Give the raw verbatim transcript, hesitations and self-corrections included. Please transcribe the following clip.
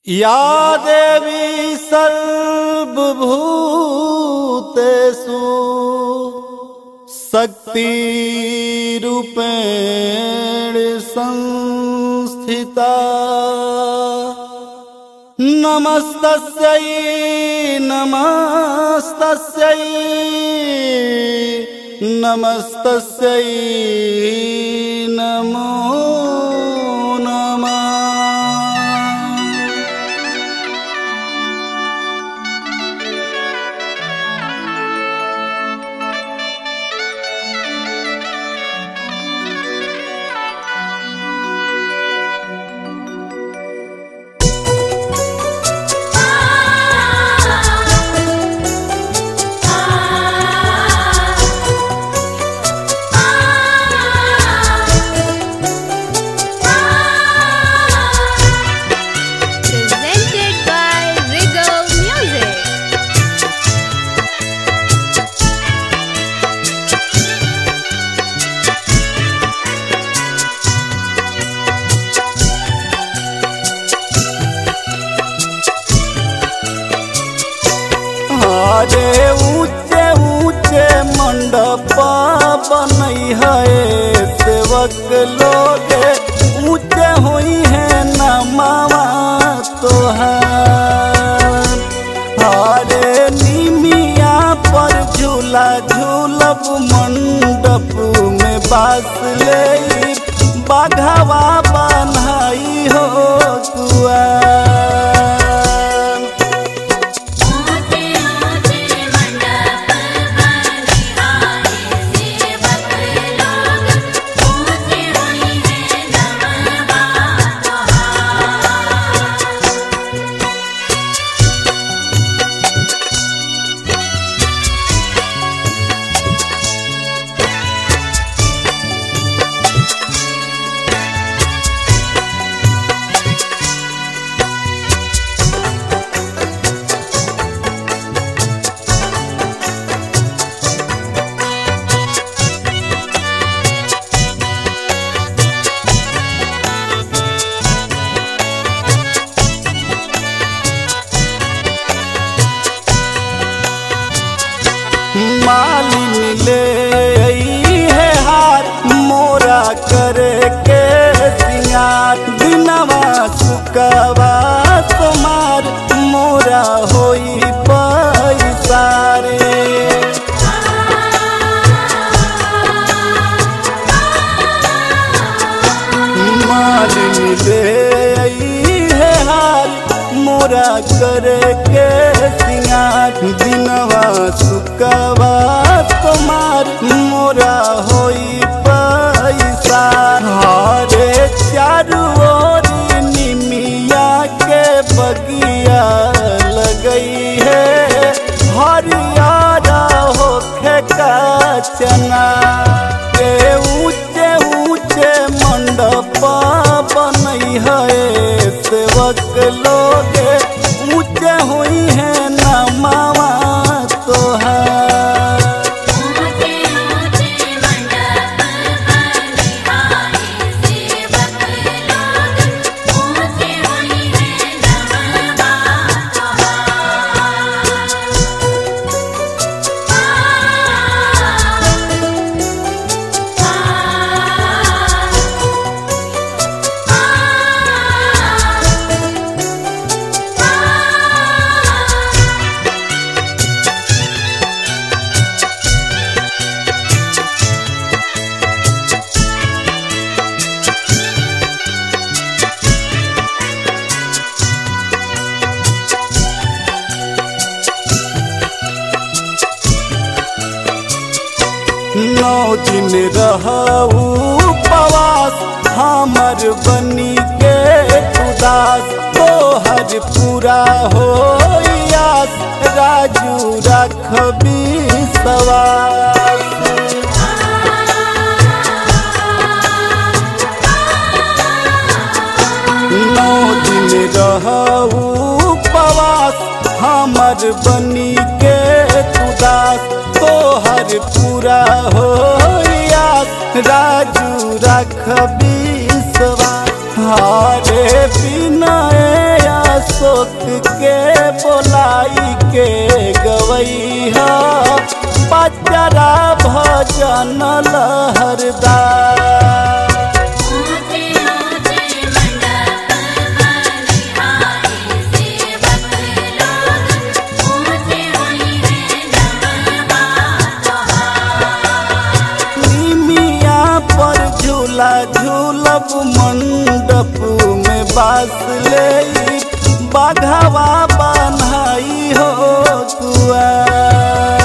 या देवी सर्वभूतेषु शक्तिरूपेण संस्थिता नमस्तस्यै नमस्तस्यै नमस्तस्यै नमो नमः। अरे ऊंचे ऊंचे मंडप बनई है सेवक लोग ऊंचे हुई है नमवा तोहार। अरे निमिया पर झूला झूलब मंडप में बास ले बाघवा बनाई हो तुआ। मालिन ले आई है हार मोरा करे के सिंगार दिनवा सुकवा तुम्हार मोरा होई पैसारे। मालिन ले आई है हार मोरा करे के सिंगार दिनवा सुकवा तुम्हार मोरा होई पैसा। हरे चारू ओर निमिया के बगिया लगई है हरियारा होखे का चना के ऊंचे ऊंचे मंडप बनई है सेवक लोग ऊंचे हुई है नमवा तोहार। नौ दिन रहू उपवास हमर बनी के उदास तोहर पूरा हो आस राजू रखबी सवास। नौ दिन रहू उपवास हमर बनी के उदास तोहर पूरा हो आस राजू रखबी सवास। हरे बिना अशोक के बोलाई के गवैया बजरा भजन लहरदार। झूला झूलब मंडप में बास ले बाघवा बनाई हो कुआ।